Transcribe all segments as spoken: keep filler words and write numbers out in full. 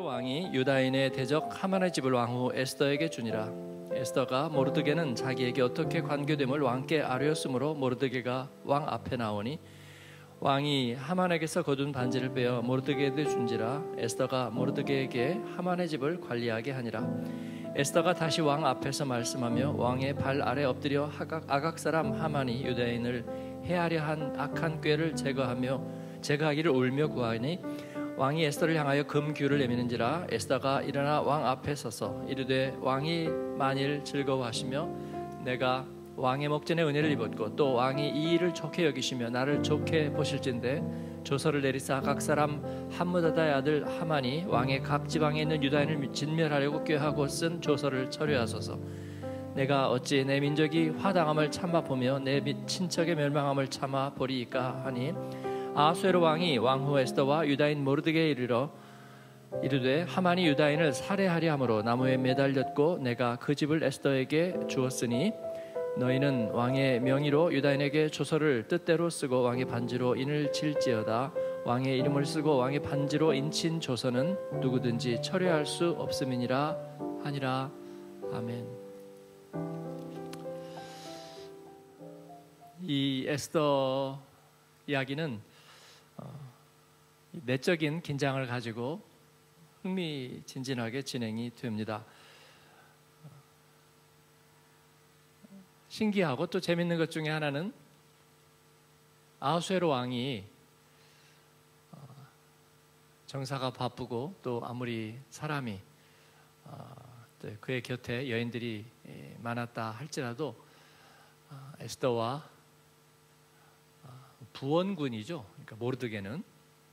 아하수에로 왕이 유다인의 대적 하만의 집을 왕후 에스더에게 주니라. 에스더가 모르드게는 자기에게 어떻게 관계됨을 왕께 아뢰었으므로 모르드게가 왕 앞에 나오니 왕이 하만에게서 거둔 반지를 빼어 모르드게에게 준지라. 에스더가 모르드게에게 하만의 집을 관리하게 하니라. 에스더가 다시 왕 앞에서 말씀하며 왕의 발 아래 엎드려 아각, 아각 사람 하만이 유다인을 해하려 한 악한 꾀를 제거하며 제거하기를 울며 구하니 왕이 에스더를 향하여 금규를 내미는지라. 에스더가 일어나 왕 앞에 서서 이르되 왕이 만일 즐거워하시며 내가 왕의 목전에 은혜를 입었고 또 왕이 이 일을 좋게 여기시며 나를 좋게 보실진대 조서를 내리사 각 사람 함므다다의 아들 하만이 왕의 각 지방에 있는 유다인을 진멸하려고 꾀하고 쓴 조서를 처리하소서. 내가 어찌 내 민족이 화당함을 참아 보며 내 친척의 멸망함을 참아 보리이까 하니 아하수에로 왕이 왕후 에스더와 유다인 모르드게에 이르러 이르되 하만이 유다인을 살해하려 함으로 나무에 매달렸고 내가 그 집을 에스더에게 주었으니 너희는 왕의 명의로 유다인에게 조서를 뜻대로 쓰고 왕의 반지로 인을 칠지어다. 왕의 이름을 쓰고 왕의 반지로 인친 조서는 누구든지 철회할 수 없음이니라 하니라. 아멘. 이 에스더 이야기는 내적인 긴장을 가지고 흥미진진하게 진행이 됩니다. 신기하고 또 재밌는 것 중에 하나는 아하수에로 왕이 정사가 바쁘고 또 아무리 사람이 그의 곁에 여인들이 많았다 할지라도 에스더와 부원군이죠. 그러니까 모르드게는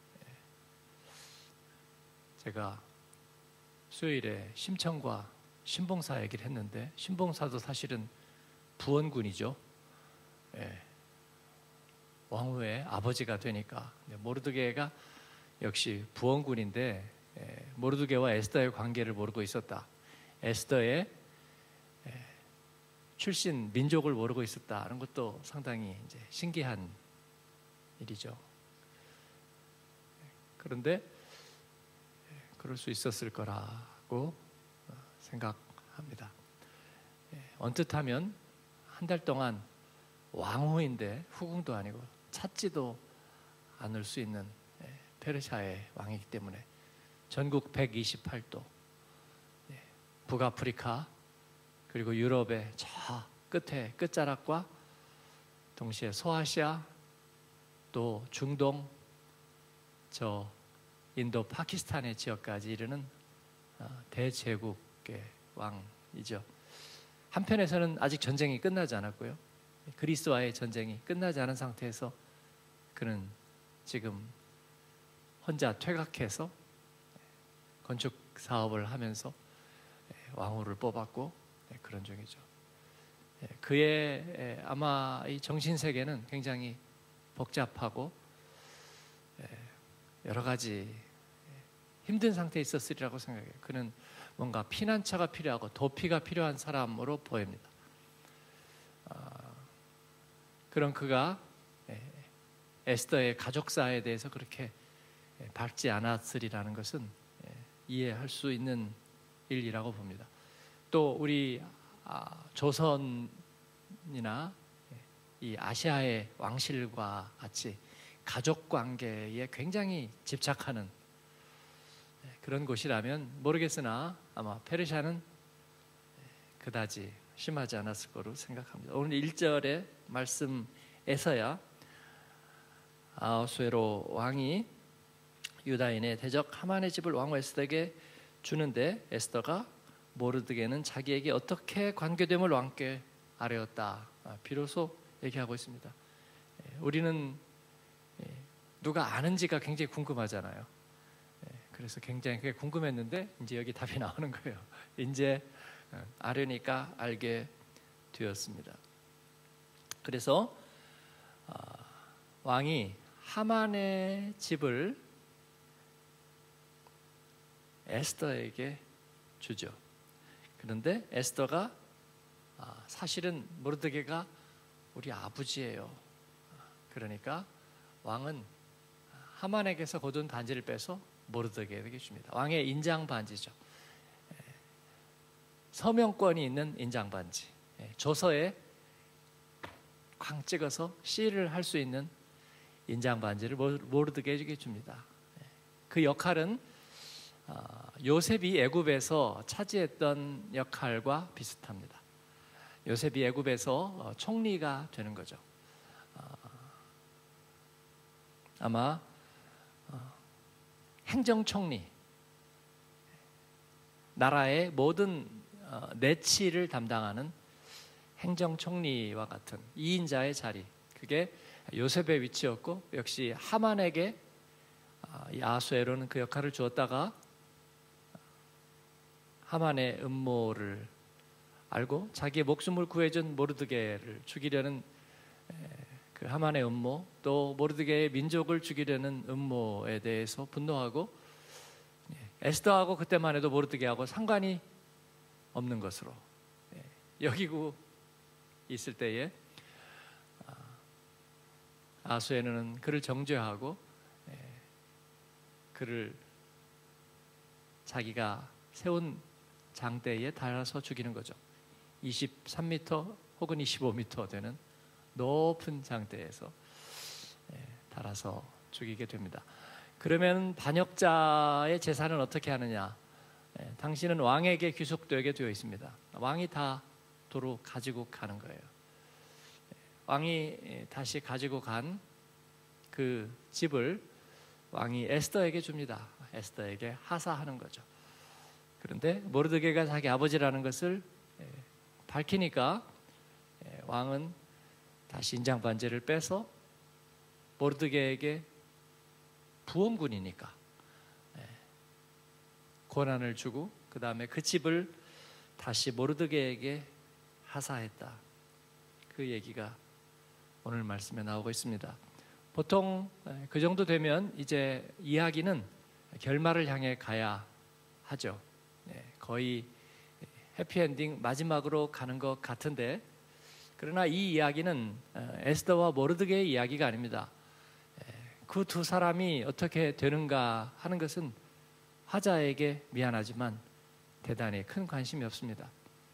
제가 수요일에 심청과 신봉사 얘기를 했는데 신봉사도 사실은 부원군이죠. 예. 왕후의 아버지가 되니까 모르드게가 역시 부원군인데 예. 모르드게와 에스더의 관계를 모르고 있었다. 에스더의 예. 출신 민족을 모르고 있었다는 것도 상당히 이제 신기한 일이죠. 그런데 그럴 수 있었을 거라고 생각합니다. 언뜻 하면 한 달 동안 왕후인데 후궁도 아니고 찾지도 않을 수 있는 페르시아의 왕이기 때문에 전국 백이십팔 도 북아프리카 그리고 유럽의 저 끝에 끝자락과 동시에 소아시아 또 중동 저 인도 파키스탄의 지역까지 이르는 대제국의 왕이죠. 한편에서는 아직 전쟁이 끝나지 않았고요. 그리스와의 전쟁이 끝나지 않은 상태에서 그는 지금 혼자 퇴각해서 건축 사업을 하면서 왕후를 뽑았고 그런 중이죠. 그의 아마 이 정신 세계는 굉장히 복잡하고 여러 가지 힘든 상태에 있었으리라고 생각해요. 그는 뭔가 피난처가 필요하고 도피가 필요한 사람으로 보입니다. 그런 그가 에스더의 가족사에 대해서 그렇게 밝지 않았으리라는 것은 이해할 수 있는 일이라고 봅니다. 또 우리 조선이나 이 아시아의 왕실과 같이 가족 관계에 굉장히 집착하는 그런 곳이라면 모르겠으나 아마 페르시아는 그다지 심하지 않았을 거로 생각합니다. 오늘 일 절의 말씀에서야 아하수에로 왕이 유다인의 대적 하만의 집을 왕후 에스더에게 주는데 에스더가 모르드게는 자기에게 어떻게 관계됨을 왕께 아뢰었다. 비로소 얘기하고 있습니다. 우리는 누가 아는지가 굉장히 궁금하잖아요. 그래서 굉장히 그게 궁금했는데 이제 여기 답이 나오는 거예요. 이제 아려니까 알게 되었습니다. 그래서 왕이 하만의 집을 에스더에게 주죠. 그런데 에스더가 사실은 모르드게가 우리 아버지예요. 그러니까 왕은 하만에게서 거둔 반지를 빼서 모르드게에게 줍니다. 왕의 인장 반지죠. 서명권이 있는 인장 반지. 조서에 쾅 찍어서 시를 할 수 있는 인장 반지를 모르드게에게 줍니다. 그 역할은 요셉이 애굽에서 차지했던 역할과 비슷합니다. 요셉이 애굽에서 총리가 되는 거죠. 아마 행정총리, 나라의 모든 내치를 담당하는 행정총리와 같은 이인자의 자리, 그게 요셉의 위치였고, 역시 하만에게 이 아수에로는 그 역할을 주었다가 하만의 음모를 알고 자기의 목숨을 구해준 모르드게를 죽이려는 그 하만의 음모, 또 모르드게의 민족을 죽이려는 음모에 대해서 분노하고, 에스더하고 그때만 해도 모르드게하고 상관이 없는 것으로 여기고 있을 때에 아수에로는 그를 정죄하고 그를 자기가 세운 장대에 달아서 죽이는 거죠. 이십삼 미터 혹은 이십오 미터 되는 높은 장대에서 달아서 죽이게 됩니다. 그러면 반역자의 재산은 어떻게 하느냐? 당신은 왕에게 귀속되게 되어 있습니다. 왕이 다 도로 가지고 가는 거예요. 왕이 다시 가지고 간 그 집을 왕이 에스더에게 줍니다. 에스더에게 하사하는 거죠. 그런데 모르드게가 자기 아버지라는 것을 밝히니까 왕은 다시 인장 반지를 빼서 모르드게에게 부원군이니까 권한을 주고, 그 다음에 그 집을 다시 모르드게에게 하사했다. 그 얘기가 오늘 말씀에 나오고 있습니다. 보통 그 정도 되면 이제 이야기는 결말을 향해 가야 하죠. 거의 해피엔딩 마지막으로 가는 것 같은데, 그러나 이 이야기는 에스더와 모르드게의 이야기가 아닙니다. 그 두 사람이 어떻게 되는가 하는 것은 화자에게 미안하지만 대단히 큰 관심이 없습니다.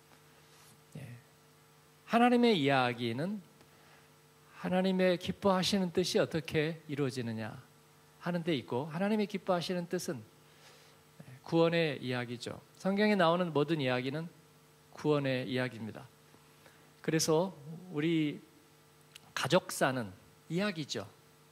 하나님의 이야기는 하나님의 기뻐하시는 뜻이 어떻게 이루어지느냐 하는 데 있고, 하나님의 기뻐하시는 뜻은 구원의 이야기죠. 성경에 나오는 모든 이야기는 구원의 이야기입니다. 그래서 우리 가족사는 이야기죠.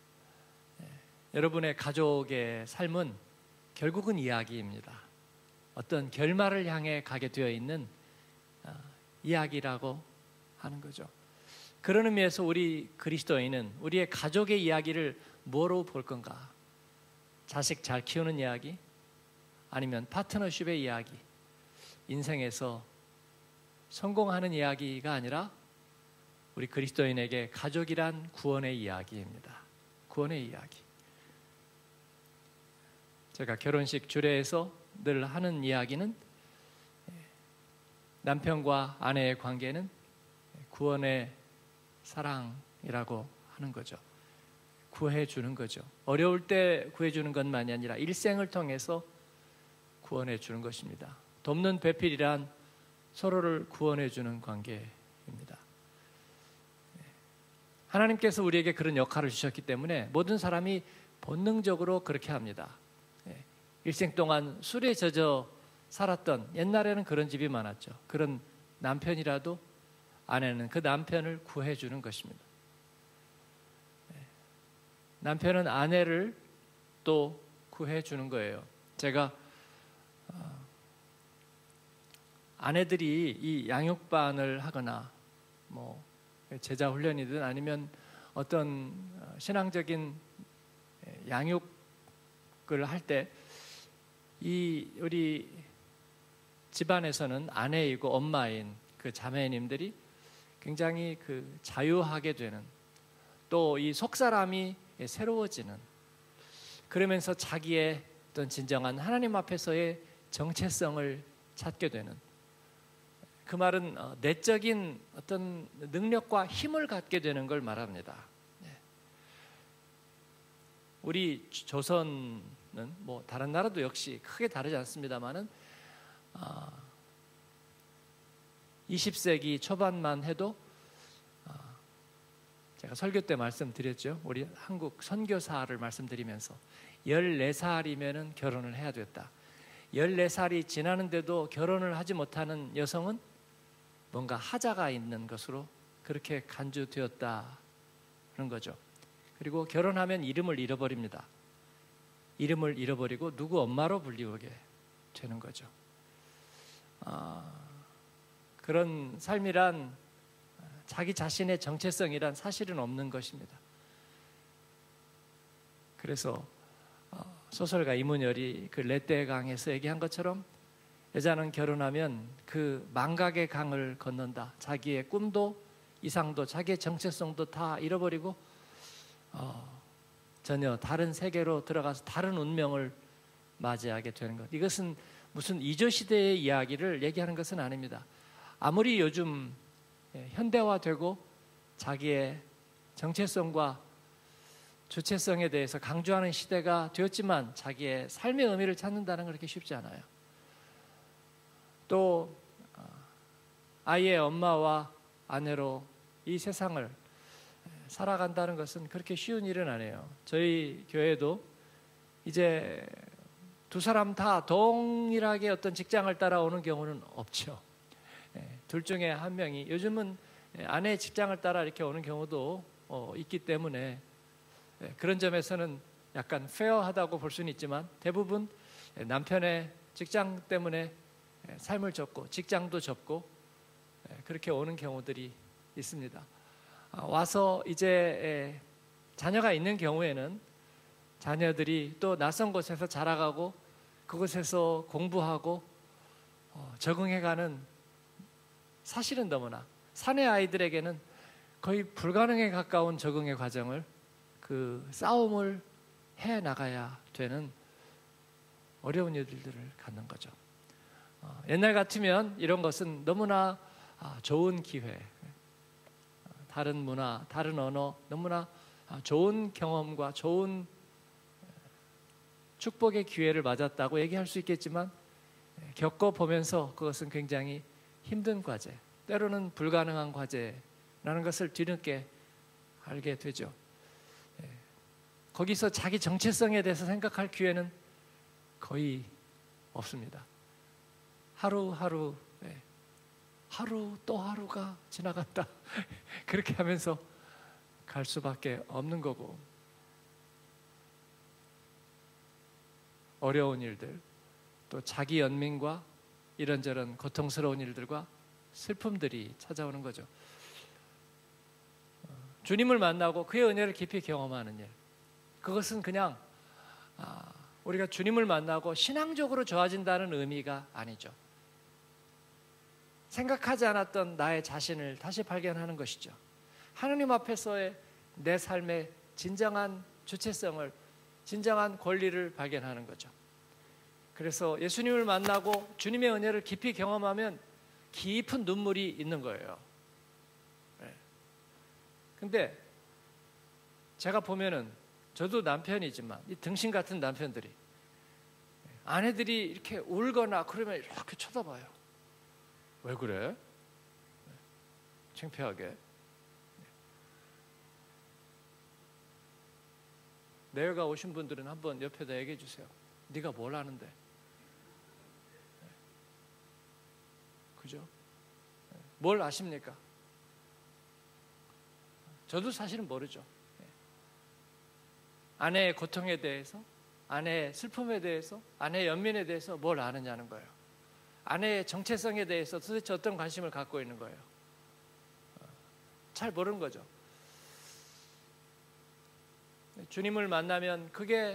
여러분의 가족의 삶은 결국은 이야기입니다. 어떤 결말을 향해 가게 되어 있는 이야기라고 하는 거죠. 그런 의미에서 우리 그리스도인은 우리의 가족의 이야기를 뭐로 볼 건가? 자식 잘 키우는 이야기? 아니면 파트너십의 이야기? 인생에서 성공하는 이야기가 아니라 우리 그리스도인에게 가족이란 구원의 이야기입니다. 구원의 이야기. 제가 결혼식 주례에서 늘 하는 이야기는 남편과 아내의 관계는 구원의 사랑이라고 하는 거죠. 구해주는 거죠. 어려울 때 구해주는 것만이 아니라 일생을 통해서 구원해 주는 것입니다. 돕는 배필이란 서로를 구원해 주는 관계입니다. 하나님께서 우리에게 그런 역할을 주셨기 때문에 모든 사람이 본능적으로 그렇게 합니다. 일생 동안 술에 젖어 살았던, 옛날에는 그런 집이 많았죠. 그런 남편이라도 아내는 그 남편을 구해주는 것입니다. 남편은 아내를 또 구해주는 거예요. 제가 아내들이 이 양육반을 하거나 뭐 제자 훈련이든 아니면 어떤 신앙적인 양육을 할 때 이 우리 집안에서는 아내이고 엄마인 그 자매님들이 굉장히 그 자유하게 되는, 또 이 속사람이 새로워지는, 그러면서 자기의 어떤 진정한 하나님 앞에서의 정체성을 찾게 되는, 그 말은 내적인 어떤 능력과 힘을 갖게 되는 걸 말합니다. 우리 조선은 뭐 다른 나라도 역시 크게 다르지 않습니다만은 아, 이십 세기 초반만 해도 아, 제가 설교 때 말씀드렸죠. 우리 한국 선교사를 말씀드리면서 열네 살이면은 결혼을 해야 됐다. 열네 살이 지나는데도 결혼을 하지 못하는 여성은 뭔가 하자가 있는 것으로 그렇게 간주되었다는 거죠. 그리고 결혼하면 이름을 잃어버립니다. 이름을 잃어버리고 누구 엄마로 불리우게 되는 거죠. 아, 그런 삶이란 자기 자신의 정체성이란 사실은 없는 것입니다. 그래서 소설가 이문열이 그 레떼의 강에서 얘기한 것처럼 여자는 결혼하면 그 망각의 강을 건넌다. 자기의 꿈도 이상도 자기의 정체성도 다 잃어버리고 어, 전혀 다른 세계로 들어가서 다른 운명을 맞이하게 되는 것. 이것은 무슨 이조 시대의 이야기를 얘기하는 것은 아닙니다. 아무리 요즘 현대화되고 자기의 정체성과 주체성에 대해서 강조하는 시대가 되었지만 자기의 삶의 의미를 찾는다는 건 그렇게 쉽지 않아요. 또 아이의 엄마와 아내로 이 세상을 살아간다는 것은 그렇게 쉬운 일은 아니에요. 저희 교회도 이제 두 사람 다 동일하게 어떤 직장을 따라오는 경우는 없죠. 둘 중에 한 명이, 요즘은 아내의 직장을 따라 이렇게 오는 경우도 있기 때문에 그런 점에서는 약간 페어하다고 볼 수는 있지만 대부분 남편의 직장 때문에 삶을 접고 직장도 접고 그렇게 오는 경우들이 있습니다. 와서 이제 자녀가 있는 경우에는 자녀들이 또 낯선 곳에서 자라가고 그곳에서 공부하고 적응해가는, 사실은 너무나 사내 아이들에게는 거의 불가능에 가까운 적응의 과정을, 그 싸움을 해 나가야 되는 어려운 일들을 갖는 거죠. 옛날 같으면 이런 것은 너무나 좋은 기회, 다른 문화, 다른 언어, 너무나 좋은 경험과 좋은 축복의 기회를 맞았다고 얘기할 수 있겠지만 겪어보면서 그것은 굉장히 힘든 과제, 때로는 불가능한 과제라는 것을 뒤늦게 알게 되죠. 거기서 자기 정체성에 대해서 생각할 기회는 거의 없습니다. 하루하루, 하루 또 하루가 지나갔다 그렇게 하면서 갈 수밖에 없는 거고, 어려운 일들, 또 자기 연민과 이런저런 고통스러운 일들과 슬픔들이 찾아오는 거죠. 주님을 만나고 그의 은혜를 깊이 경험하는 일, 그것은 그냥 우리가 주님을 만나고 신앙적으로 좋아진다는 의미가 아니죠. 생각하지 않았던 나의 자신을 다시 발견하는 것이죠. 하느님 앞에서의 내 삶의 진정한 주체성을, 진정한 권리를 발견하는 거죠. 그래서 예수님을 만나고 주님의 은혜를 깊이 경험하면 깊은 눈물이 있는 거예요. 네. 근데 제가 보면은, 저도 남편이지만 이 등신 같은 남편들이, 아내들이 이렇게 울거나 그러면 이렇게 쳐다봐요. 왜 그래? 창피하게. 내가 오신 분들은 한번 옆에다 얘기해 주세요. 네가 뭘 아는데? 그죠? 뭘 아십니까? 저도 사실은 모르죠. 아내의 고통에 대해서, 아내의 슬픔에 대해서, 아내의 연민에 대해서 뭘 아느냐는 거예요. 아내의 정체성에 대해서 도대체 어떤 관심을 갖고 있는 거예요. 잘 모르는 거죠. 주님을 만나면 그게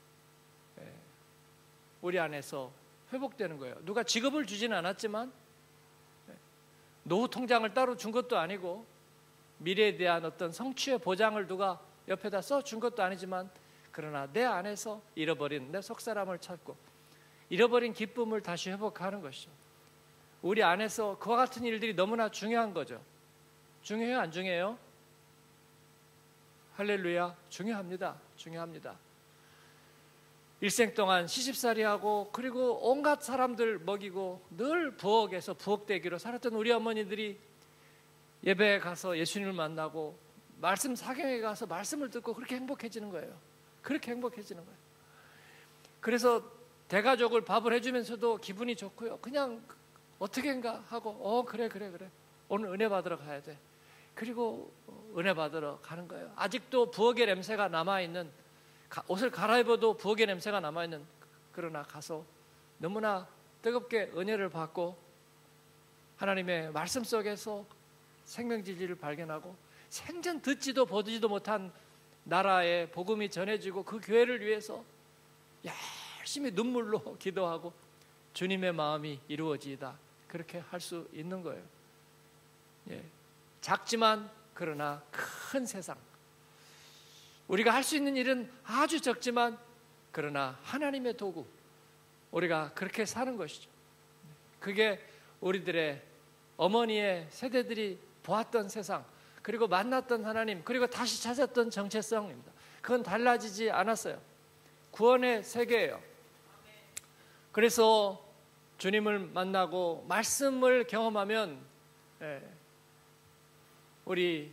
우리 안에서 회복되는 거예요. 누가 직업을 주지는 않았지만, 노후 통장을 따로 준 것도 아니고, 미래에 대한 어떤 성취의 보장을 누가 옆에다 써준 것도 아니지만, 그러나 내 안에서 잃어버린 내 속사람을 찾고 잃어버린 기쁨을 다시 회복하는 것이죠. 우리 안에서 그와 같은 일들이 너무나 중요한 거죠. 중요해요, 안 중요해요? 할렐루야, 중요합니다. 중요합니다. 일생 동안 시집살이하고 그리고 온갖 사람들 먹이고 늘 부엌에서 부엌대기로 살았던 우리 어머니들이 예배에 가서 예수님을 만나고 말씀 사경에 가서 말씀을 듣고 그렇게 행복해지는 거예요. 그렇게 행복해지는 거예요. 그래서 대가족을 밥을 해주면서도 기분이 좋고요. 그냥 어떻게인가 하고 어 그래 그래 그래 오늘 은혜 받으러 가야 돼. 그리고 은혜 받으러 가는 거예요. 아직도 부엌의 냄새가 남아있는, 옷을 갈아입어도 부엌의 냄새가 남아있는, 그러나 가서 너무나 뜨겁게 은혜를 받고 하나님의 말씀 속에서 생명진리를 발견하고 생전 듣지도 보지도 못한 나라의 복음이 전해지고 그 교회를 위해서 열심히 눈물로 기도하고 주님의 마음이 이루어지다, 그렇게 할 수 있는 거예요. 예. 작지만 그러나 큰 세상, 우리가 할 수 있는 일은 아주 적지만 그러나 하나님의 도구, 우리가 그렇게 사는 것이죠. 그게 우리들의 어머니의 세대들이 보았던 세상, 그리고 만났던 하나님, 그리고 다시 찾았던 정체성입니다. 그건 달라지지 않았어요. 구원의 세계예요. 그래서 주님을 만나고 말씀을 경험하면 우리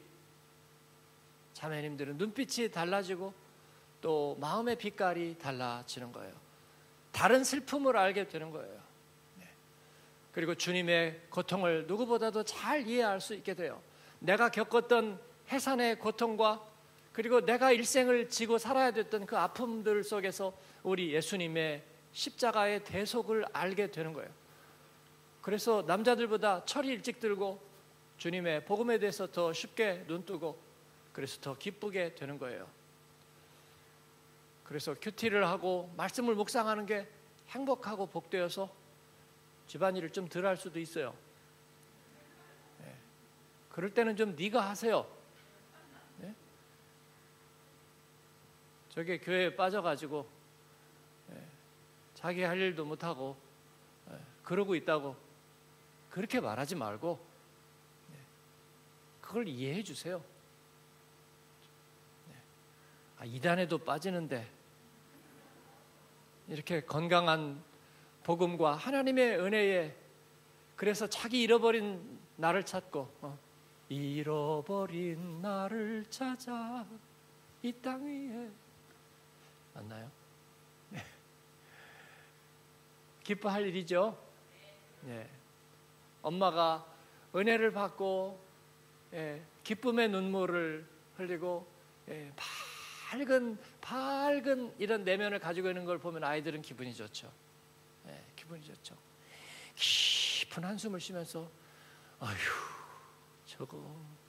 자매님들은 눈빛이 달라지고 또 마음의 빛깔이 달라지는 거예요. 다른 슬픔을 알게 되는 거예요. 그리고 주님의 고통을 누구보다도 잘 이해할 수 있게 돼요. 내가 겪었던 해산의 고통과 그리고 내가 일생을 지고 살아야 됐던 그 아픔들 속에서 우리 예수님의 십자가의 대속을 알게 되는 거예요. 그래서 남자들보다 철이 일찍 들고 주님의 복음에 대해서 더 쉽게 눈뜨고 그래서 더 기쁘게 되는 거예요. 그래서 큐티를 하고 말씀을 묵상하는 게 행복하고 복되어서 집안일을 좀 덜 할 수도 있어요. 네. 그럴 때는 좀 네가 하세요. 네? 저게 교회에 빠져가지고 네. 자기 할 일도 못하고 네. 그러고 있다고 그렇게 말하지 말고 네. 그걸 이해해 주세요. 네. 아, 이단에도 빠지는데 이렇게 건강한 복음과 하나님의 은혜에, 그래서 자기 잃어버린 나를 찾고 어, 잃어버린 나를 찾아 이 땅 위에, 맞나요? 네. 기뻐할 일이죠. 네. 엄마가 은혜를 받고 예, 기쁨의 눈물을 흘리고 예, 밝은 밝은 이런 내면을 가지고 있는 걸 보면 아이들은 기분이 좋죠. 네, 기분이 좋죠. 깊은 한숨을 쉬면서 아휴 저거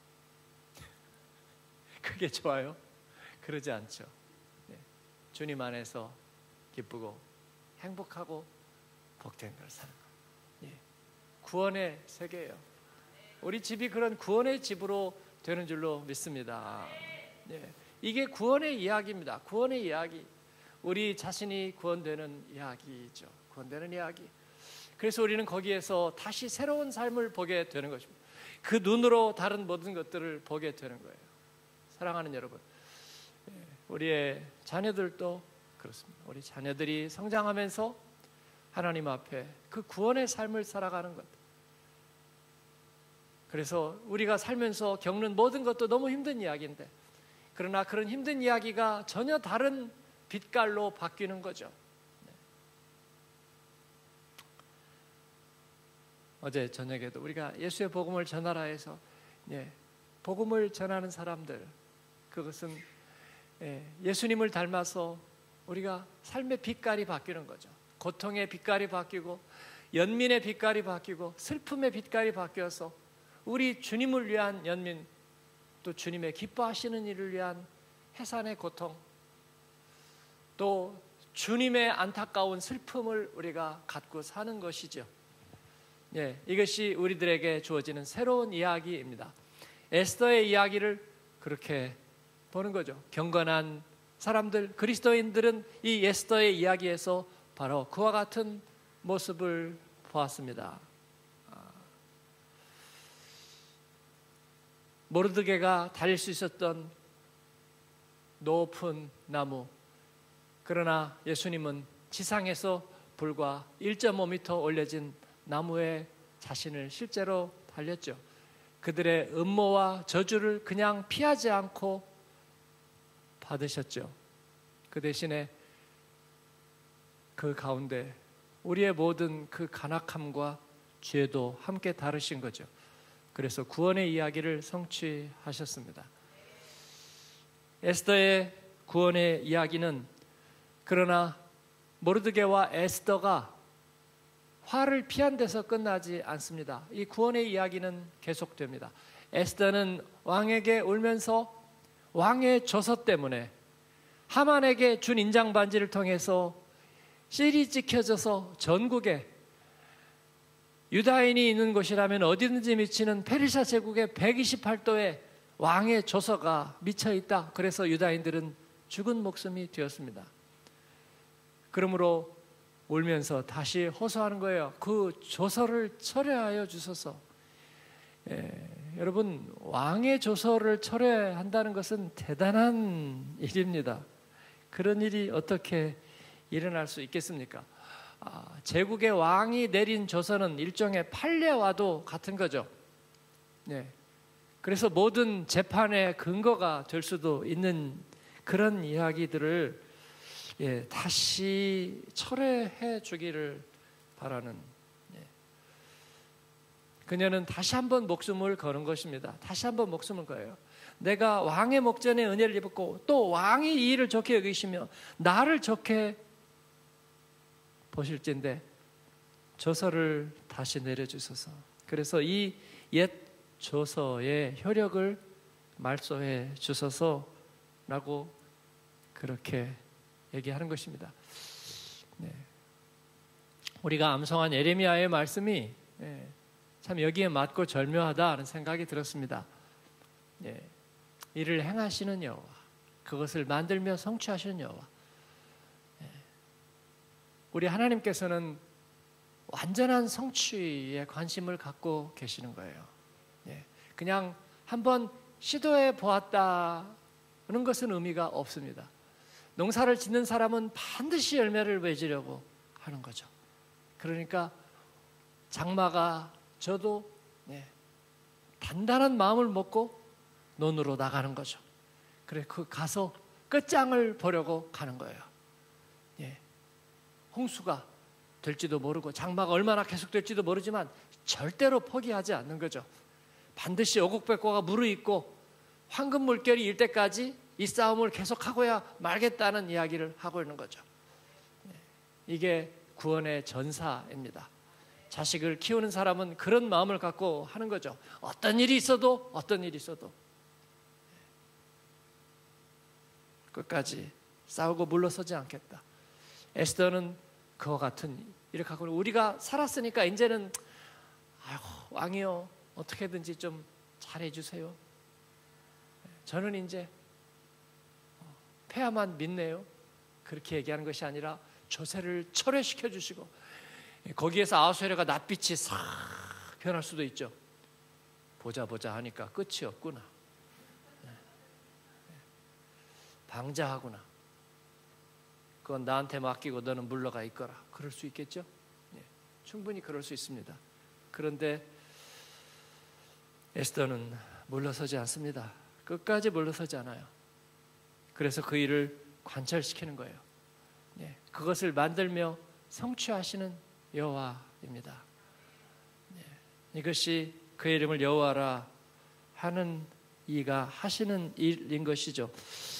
그게 좋아요? 그러지 않죠. 네, 주님 안에서 기쁘고 행복하고 복된 걸 사는 것. 예, 구원의 세계예요. 우리 집이 그런 구원의 집으로 되는 줄로 믿습니다. 네, 이게 구원의 이야기입니다. 구원의 이야기. 우리 자신이 구원되는 이야기죠. 구원되는 이야기. 그래서 우리는 거기에서 다시 새로운 삶을 보게 되는 것입니다. 그 눈으로 다른 모든 것들을 보게 되는 거예요. 사랑하는 여러분, 우리의 자녀들도 그렇습니다. 우리 자녀들이 성장하면서 하나님 앞에 그 구원의 삶을 살아가는 것. 그래서 우리가 살면서 겪는 모든 것도 너무 힘든 이야기인데, 그러나 그런 힘든 이야기가 전혀 다른 빛깔로 바뀌는 거죠. 네. 어제 저녁에도 우리가 예수의 복음을 전하라 해서 네, 복음을 전하는 사람들, 그것은 예, 예수님을 닮아서 우리가 삶의 빛깔이 바뀌는 거죠. 고통의 빛깔이 바뀌고 연민의 빛깔이 바뀌고 슬픔의 빛깔이 바뀌어서 우리 주님을 위한 연민, 또 주님의 기뻐하시는 일을 위한 해산의 고통, 또 주님의 안타까운 슬픔을 우리가 갖고 사는 것이죠. 예, 이것이 우리들에게 주어지는 새로운 이야기입니다. 에스더의 이야기를 그렇게 보는 거죠. 경건한 사람들, 그리스도인들은 이 에스더의 이야기에서 바로 그와 같은 모습을 보았습니다. 모르드게가 달릴 수 있었던 높은 나무, 그러나 예수님은 지상에서 불과 일 점 오 미터 올려진 나무에 자신을 실제로 달렸죠. 그들의 음모와 저주를 그냥 피하지 않고 받으셨죠. 그 대신에 그 가운데 우리의 모든 그 간악함과 죄도 함께 다루신 거죠. 그래서 구원의 이야기를 성취하셨습니다. 에스더의 구원의 이야기는 그러나 모르드게와 에스더가 화를 피한 데서 끝나지 않습니다. 이 구원의 이야기는 계속됩니다. 에스더는 왕에게 울면서 왕의 조서 때문에 하만에게 준 인장 반지를 통해서 실이 찍혀져서 전국에 유다인이 있는 곳이라면 어디든지 미치는 페르시아 제국의 백이십팔 도의 왕의 조서가 미쳐 있다. 그래서 유다인들은 죽은 목숨이 되었습니다. 그러므로 울면서 다시 호소하는 거예요. 그 조서를 철회하여 주소서. 예, 여러분, 왕의 조서를 철회한다는 것은 대단한 일입니다. 그런 일이 어떻게 일어날 수 있겠습니까? 아, 제국의 왕이 내린 조서는 일종의 판례와도 같은 거죠. 네. 그래서 모든 재판의 근거가 될 수도 있는 그런 이야기들을 예, 다시 철회해 주기를 바라는, 예. 그녀는 다시 한번 목숨을 거는 것입니다. 다시 한번 목숨을 거예요. 내가 왕의 목전에 은혜를 입었고 또 왕이 이 일을 좋게 여기시며 나를 좋게 보실진데 조서를 다시 내려주소서. 그래서 이 옛 조서의 효력을 말소해 주소서라고 그렇게 얘기하는 것입니다. 네. 우리가 암송한 예레미야의 말씀이 네, 참 여기에 맞고 절묘하다는 생각이 들었습니다. 네. 이를 행하시는 여호와, 그것을 만들며 성취하시는 여호와. 네. 우리 하나님께서는 완전한 성취에 관심을 갖고 계시는 거예요. 네. 그냥 한번 시도해 보았다는 것은 의미가 없습니다. 농사를 짓는 사람은 반드시 열매를 맺으려고 하는 거죠. 그러니까 장마가 져도 네, 단단한 마음을 먹고 논으로 나가는 거죠. 그래 그 가서 끝장을 보려고 가는 거예요. 예. 홍수가 될지도 모르고 장마가 얼마나 계속될지도 모르지만 절대로 포기하지 않는 거죠. 반드시 오곡백과가 무르익고 황금 물결이 일 때까지 이 싸움을 계속하고야 말겠다는 이야기를 하고 있는 거죠. 이게 구원의 전사입니다. 자식을 키우는 사람은 그런 마음을 갖고 하는 거죠. 어떤 일이 있어도 어떤 일이 있어도 끝까지 싸우고 물러서지 않겠다. 에스더는 그와 같은 일을 갖고 우리가 살았으니까 이제는 아이고 왕이요 어떻게든지 좀 잘해 주세요. 저는 이제 폐하만 믿네요. 그렇게 얘기하는 것이 아니라 조세를 철회시켜 주시고 거기에서 아하수에르가 낯빛이 싹 변할 수도 있죠. 보자 보자 하니까 끝이 없구나. 방자하구나. 그건 나한테 맡기고 너는 물러가 있거라. 그럴 수 있겠죠? 네, 충분히 그럴 수 있습니다. 그런데 에스더는 물러서지 않습니다. 끝까지 물러서지 않아요. 그래서 그 일을 관철시키는 거예요. 네, 그것을 만들며 성취하시는 여호와입니다. 네, 이것이 그의 이름을 여호와라 하는 이가 하시는 일인 것이죠.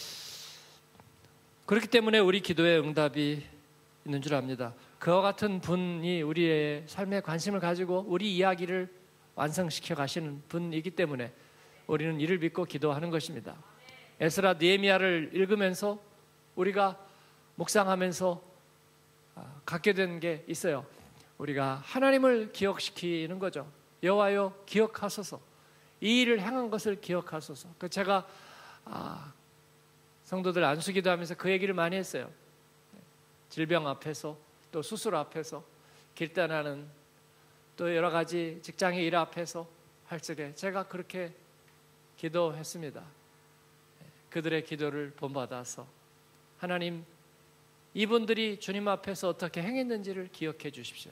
그렇기 때문에 우리 기도의 응답이 있는 줄 압니다. 그와 같은 분이 우리의 삶에 관심을 가지고 우리 이야기를 완성시켜 가시는 분이기 때문에 우리는 이를 믿고 기도하는 것입니다. 에스라 느헤미야를 읽으면서 우리가 묵상하면서 갖게 된 게 있어요. 우리가 하나님을 기억시키는 거죠. 여호와여 기억하소서. 이 일을 행한 것을 기억하소서. 그 제가 아, 성도들 안수기도 하면서 그 얘기를 많이 했어요. 질병 앞에서 또 수술 앞에서 길단하는 또 여러 가지 직장의 일 앞에서 할 적에 제가 그렇게 기도했습니다. 그들의 기도를 본받아서 하나님 이분들이 주님 앞에서 어떻게 행했는지를 기억해 주십시오.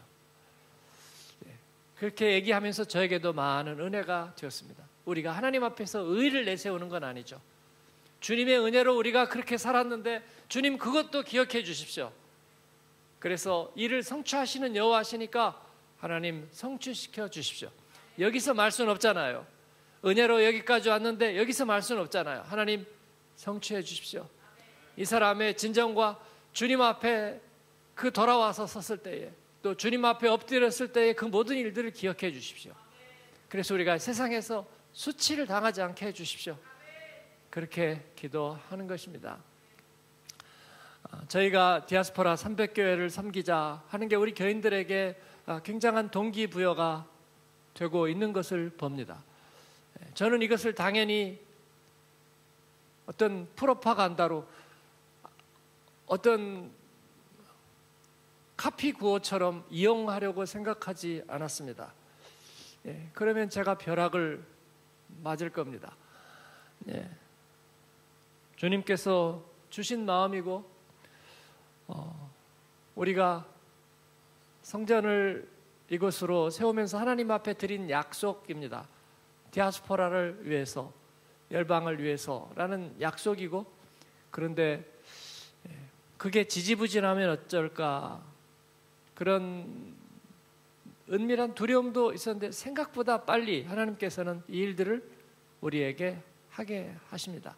그렇게 얘기하면서 저에게도 많은 은혜가 되었습니다. 우리가 하나님 앞에서 의를 내세우는 건 아니죠. 주님의 은혜로 우리가 그렇게 살았는데 주님 그것도 기억해 주십시오. 그래서 이를 성취하시는 여호와시니까 하나님 성취시켜 주십시오. 여기서 말 수는 없잖아요. 은혜로 여기까지 왔는데 여기서 말 수는 없잖아요. 하나님 성취해 주십시오. 이 사람의 진정과 주님 앞에 그 돌아와서 섰을 때에 또 주님 앞에 엎드렸을 때의 그 모든 일들을 기억해 주십시오. 그래서 우리가 세상에서 수치를 당하지 않게 해 주십시오. 그렇게 기도하는 것입니다. 저희가 디아스포라 삼백 교회를 섬기자 하는 게 우리 교인들에게 굉장한 동기부여가 되고 있는 것을 봅니다. 저는 이것을 당연히 어떤 프로파간다로 어떤 카피 구호처럼 이용하려고 생각하지 않았습니다. 예, 그러면 제가 벼락을 맞을 겁니다. 예, 주님께서 주신 마음이고 어, 우리가 성전을 이곳으로 세우면서 하나님 앞에 드린 약속입니다. 디아스포라를 위해서, 열방을 위해서라는 약속이고, 그런데 그게 지지부진하면 어쩔까 그런 은밀한 두려움도 있었는데 생각보다 빨리 하나님께서는 이 일들을 우리에게 하게 하십니다.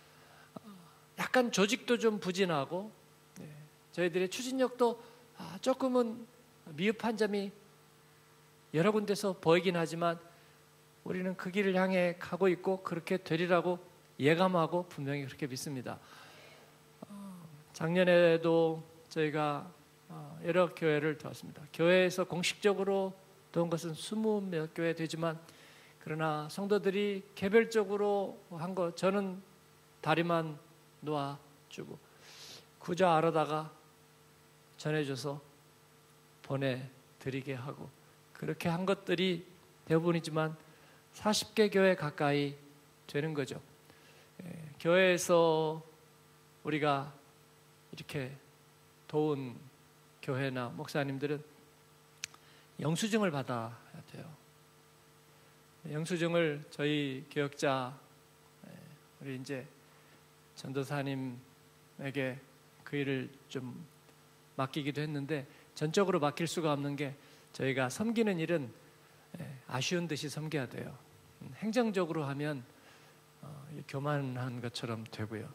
약간 조직도 좀 부진하고 저희들의 추진력도 조금은 미흡한 점이 여러 군데서 보이긴 하지만 우리는 그 길을 향해 가고 있고 그렇게 되리라고 예감하고 분명히 그렇게 믿습니다. 작년에도 저희가 여러 교회를 도왔습니다. 교회에서 공식적으로 도운 것은 스무 몇 교회 되지만 그러나 성도들이 개별적으로 한 거 저는 다리만 놓아주고 구자 알아다가 전해줘서 보내드리게 하고 그렇게 한 것들이 대부분이지만 사십 개 교회 가까이 되는 거죠. 예, 교회에서 우리가 이렇게 도운 교회나 목사님들은 영수증을 받아야 돼요. 영수증을 저희 교역자 우리 이제 전도사님에게 그 일을 좀 맡기기도 했는데 전적으로 맡길 수가 없는 게 저희가 섬기는 일은 아쉬운 듯이 섬겨야 돼요. 행정적으로 하면 교만한 것처럼 되고요.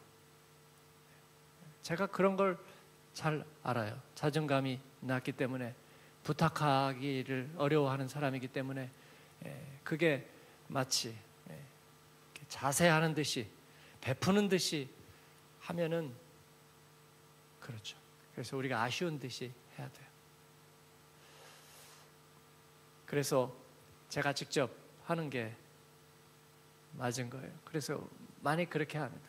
제가 그런 걸 잘 알아요. 자존감이 낮기 때문에 부탁하기를 어려워하는 사람이기 때문에 그게 마치 자세하는 듯이 베푸는 듯이 하면은 그렇죠. 그래서 우리가 아쉬운 듯이 해야 돼요. 그래서 제가 직접 하는 게 맞은 거예요. 그래서 많이 그렇게 합니다.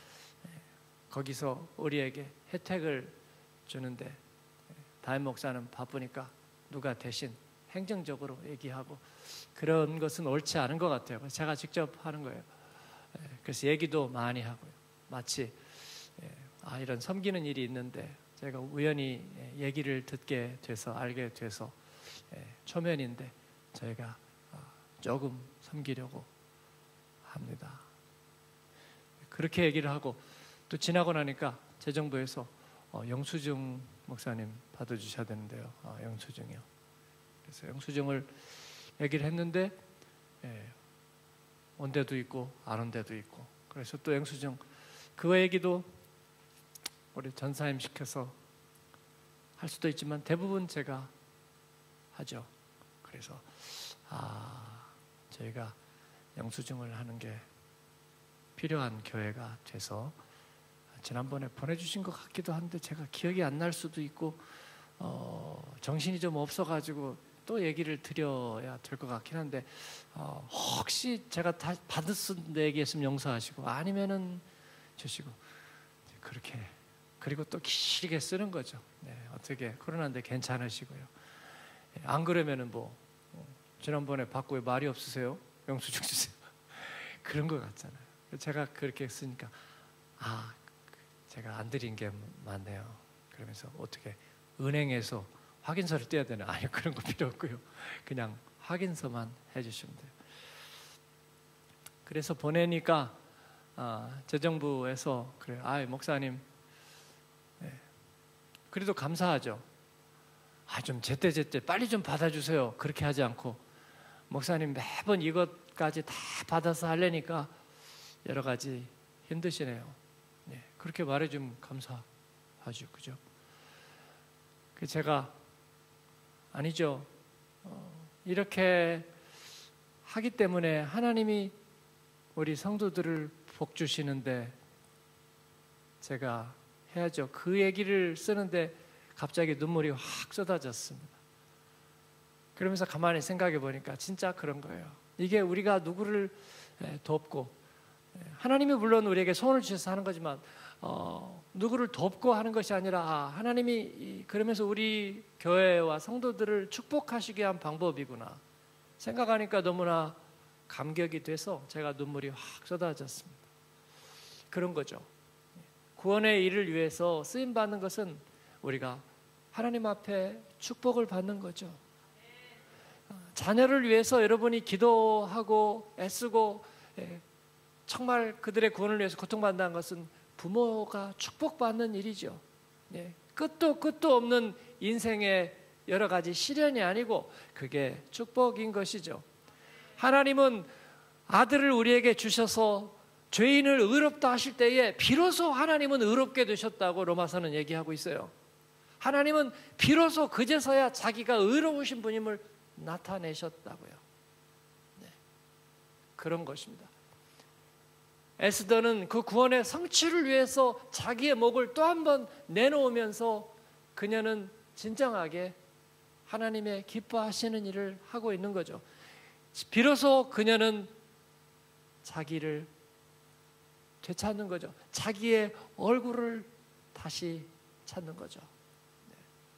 거기서 우리에게 혜택을 주는데 담임 목사는 바쁘니까 누가 대신 행정적으로 얘기하고 그런 것은 옳지 않은 것 같아요. 제가 직접 하는 거예요. 그래서 얘기도 많이 하고요. 마치 아, 이런 섬기는 일이 있는데 제가 우연히 얘기를 듣게 돼서 알게 돼서 초면인데 저희가 조금 섬기려고 합니다. 그렇게 얘기를 하고 또 지나고 나니까 재정부에서 어, 영수증 목사님 받아주셔야 되는데요. 어, 영수증이요. 그래서 영수증을 얘기를 했는데 예, 온 데도 있고 안 온 데도 있고 그래서 또 영수증 그 얘기도 우리 전사님 시켜서 할 수도 있지만 대부분 제가 하죠. 그래서 아 저희가 영수증을 하는 게 필요한 교회가 돼서 지난번에 보내주신 것 같기도 한데 제가 기억이 안 날 수도 있고 어, 정신이 좀 없어가지고 또 얘기를 드려야 될 것 같긴 한데 어, 혹시 제가 다 받을 수 얘기했으면 용서하시고 아니면은 주시고 그렇게 그리고 또 길게 쓰는 거죠. 네, 어떻게 코로나인데 괜찮으시고요. 안 그러면은 뭐 지난번에 받고 왜 말이 없으세요? 영수증 주세요. 그런 것 같잖아요. 제가 그렇게 쓰니까 아 제가 안 드린 게 많네요. 그러면서 어떻게 은행에서 확인서를 떼야 되나? 아니요, 그런 거 필요 없고요. 그냥 확인서만 해주시면 돼요. 그래서 보내니까 아, 재정부에서 그래요. 아, 목사님, 네. 그래도 감사하죠. 아, 좀 제때 제때 빨리 좀 받아주세요. 그렇게 하지 않고 목사님 매번 이것까지 다 받아서 하려니까 여러 가지 힘드시네요. 네, 그렇게 말해주면 감사하죠, 그죠? 그 제가 아니죠. 어, 이렇게 하기 때문에 하나님이 우리 성도들을 복 주시는데 제가 해야죠. 그 얘기를 쓰는데 갑자기 눈물이 확 쏟아졌습니다. 그러면서 가만히 생각해 보니까 진짜 그런 거예요. 이게 우리가 누구를 돕고, 하나님이 물론 우리에게 소원을 주셔서 하는 거지만 어, 누구를 돕고 하는 것이 아니라 아, 하나님이 그러면서 우리 교회와 성도들을 축복하시게 한 방법이구나 생각하니까 너무나 감격이 돼서 제가 눈물이 확 쏟아졌습니다. 그런 거죠. 구원의 일을 위해서 쓰임받는 것은 우리가 하나님 앞에 축복을 받는 거죠. 자녀를 위해서 여러분이 기도하고 애쓰고 정말 그들의 구원을 위해서 고통받는다는 것은 부모가 축복받는 일이죠. 끝도 끝도 없는 인생의 여러 가지 시련이 아니고 그게 축복인 것이죠. 하나님은 아들을 우리에게 주셔서 죄인을 의롭다 하실 때에 비로소 하나님은 의롭게 되셨다고 로마서는 얘기하고 있어요. 하나님은 비로소 그제서야 자기가 의로우신 분임을 나타내셨다고요. 네. 그런 것입니다. 에스더는 그 구원의 성취를 위해서 자기의 목을 또 한 번 내놓으면서 그녀는 진정하게 하나님의 기뻐하시는 일을 하고 있는 거죠. 비로소 그녀는 자기를 되찾는 거죠. 자기의 얼굴을 다시 찾는 거죠. 네.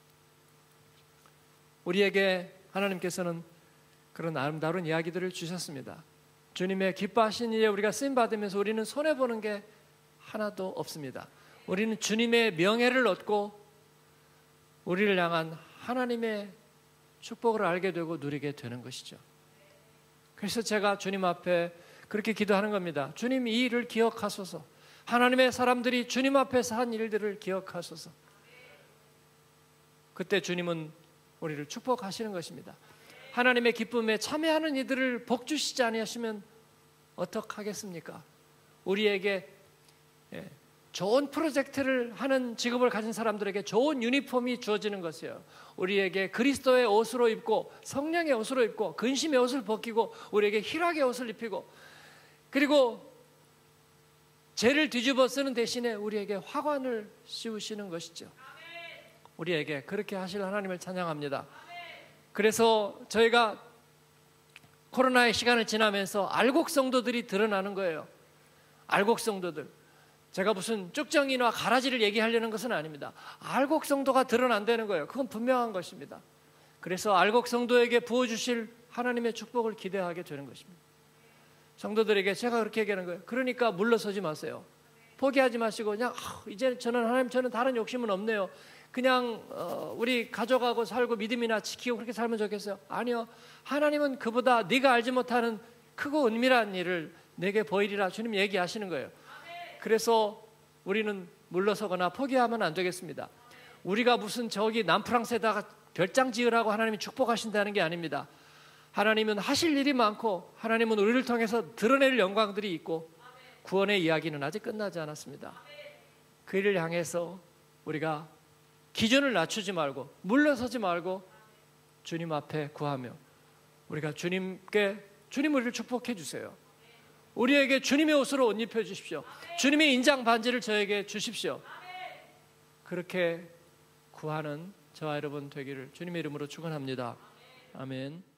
우리에게 하나님께서는 그런 아름다운 이야기들을 주셨습니다. 주님의 기뻐하신 일에 우리가 쓰임받으면서 우리는 손해보는 게 하나도 없습니다. 우리는 주님의 명예를 얻고 우리를 향한 하나님의 축복을 알게 되고 누리게 되는 것이죠. 그래서 제가 주님 앞에 그렇게 기도하는 겁니다. 주님, 이 일을 기억하소서. 하나님의 사람들이 주님 앞에서 한 일들을 기억하소서. 그때 주님은 우리를 축복하시는 것입니다. 하나님의 기쁨에 참여하는 이들을 복 주시지 아니하시면 어떡하겠습니까? 우리에게 좋은 프로젝트를 하는 직업을 가진 사람들에게 좋은 유니폼이 주어지는 것이에요. 우리에게 그리스도의 옷으로 입고 성령의 옷으로 입고 근심의 옷을 벗기고 우리에게 희락의 옷을 입히고 그리고 죄를 뒤집어 쓰는 대신에 우리에게 화관을 씌우시는 것이죠. 우리에게 그렇게 하실 하나님을 찬양합니다. 그래서 저희가 코로나의 시간을 지나면서 알곡 성도들이 드러나는 거예요. 알곡 성도들. 제가 무슨 쭉정이나 가라지를 얘기하려는 것은 아닙니다. 알곡 성도가 드러난다는 거예요. 그건 분명한 것입니다. 그래서 알곡 성도에게 부어주실 하나님의 축복을 기대하게 되는 것입니다. 성도들에게 제가 그렇게 얘기하는 거예요. 그러니까 물러서지 마세요. 포기하지 마시고 그냥 아, 이제 저는 하나님 저는 다른 욕심은 없네요. 그냥 어, 우리 가족하고 살고 믿음이나 지키고 그렇게 살면 좋겠어요. 아니요. 하나님은 그보다 네가 알지 못하는 크고 은밀한 일을 내게 보이리라 주님 얘기하시는 거예요. 그래서 우리는 물러서거나 포기하면 안 되겠습니다. 우리가 무슨 저기 남프랑스에다가 별장 지으라고 하나님이 축복하신다는 게 아닙니다. 하나님은 하실 일이 많고 하나님은 우리를 통해서 드러낼 영광들이 있고 구원의 이야기는 아직 끝나지 않았습니다. 그 일을 향해서 우리가 기준을 낮추지 말고 물러서지 말고 주님 앞에 구하며 우리가 주님께 주님 우리를 축복해 주세요. 우리에게 주님의 옷으로 옷 입혀 주십시오. 주님의 인장 반지를 저에게 주십시오. 그렇게 구하는 저와 여러분 되기를 주님의 이름으로 축원합니다. 아멘.